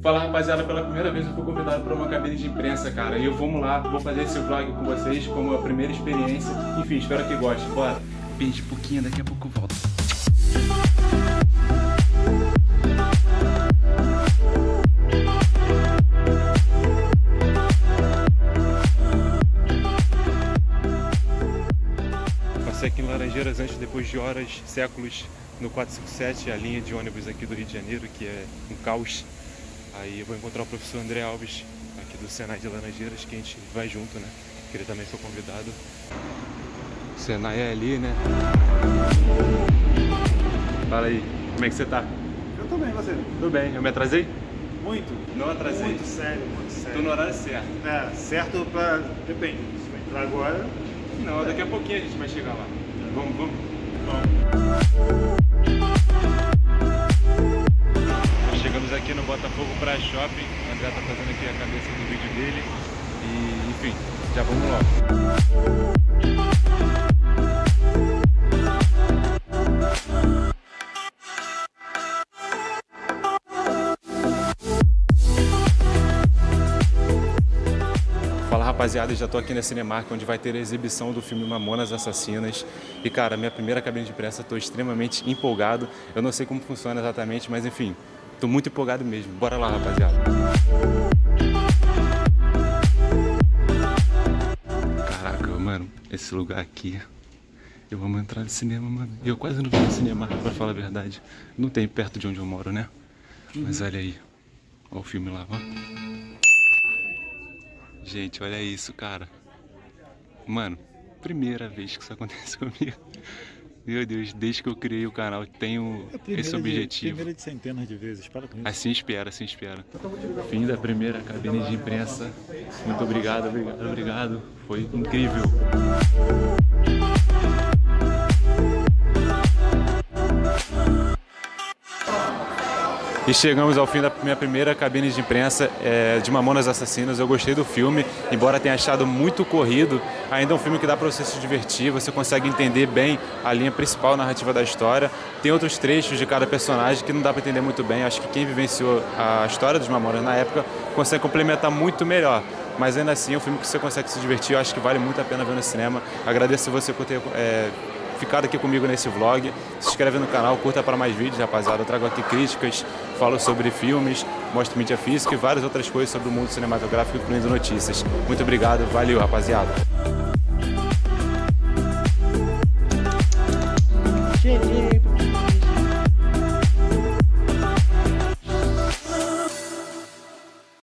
Fala rapaziada, pela primeira vez eu fui convidado para uma cabine de imprensa, cara. E vamos lá, vou fazer esse vlog com vocês como a primeira experiência. Enfim, espero que gostem. Bora! Pende pouquinho, daqui a pouco eu volto. Passei aqui em Laranjeiras antes, depois de horas, séculos, no 457, a linha de ônibus aqui do Rio de Janeiro, que é um caos. Aí eu vou encontrar o professor André Alves, aqui do Senai de Laranjeiras, que a gente vai junto, né? Que ele também foi convidado. O Senai é ali, né? Fala aí, como é que você tá? Eu tô bem, você? Tudo bem, eu me atrasei? Muito. Não atrasei? Muito sério, muito sério. Tô no horário certo. É, certo pra... depende, se vai entrar agora... Não, daqui a pouquinho a gente vai chegar lá. Vamos, vamos? Chegamos aqui no Botafogo Praia Shopping. O André tá fazendo aqui a cabeça do vídeo dele. E, enfim, já vamos logo. Fala rapaziada, já tô aqui na Cinemark, onde vai ter a exibição do filme Mamonas Assassinas. E cara, minha primeira cabine de imprensa, tô extremamente empolgado. Eu não sei como funciona exatamente, mas enfim, tô muito empolgado mesmo. Bora lá, rapaziada. Caraca, mano, esse lugar aqui, eu amo entrar no cinema, mano. Eu quase não vou no Cinemark, pra falar a verdade. Não tem perto de onde eu moro, né? Mas olha aí, olha o filme lá, ó. Gente, olha isso, cara. Mano, primeira vez que isso acontece comigo. Meu Deus, desde que eu criei o canal, tenho esse objetivo. Primeira de centenas de vezes, para com isso. Assim espera, assim espera. Fim da primeira cabine de imprensa. Muito obrigado, obrigado, obrigado. Foi incrível. E chegamos ao fim da minha primeira cabine de imprensa de Mamonas Assassinas. Eu gostei do filme, embora tenha achado muito corrido. Ainda é um filme que dá para você se divertir, você consegue entender bem a linha principal narrativa da história. Tem outros trechos de cada personagem que não dá para entender muito bem. Acho que quem vivenciou a história dos Mamonas na época consegue complementar muito melhor. Mas ainda assim é um filme que você consegue se divertir. Eu acho que vale muito a pena ver no cinema. Agradeço você por ter... ficado aqui comigo nesse vlog. Se inscreve no canal, curta para mais vídeos, rapaziada. Eu trago aqui críticas, falo sobre filmes, mostro mídia física e várias outras coisas sobre o mundo cinematográfico, incluindo notícias. Muito obrigado, valeu, rapaziada.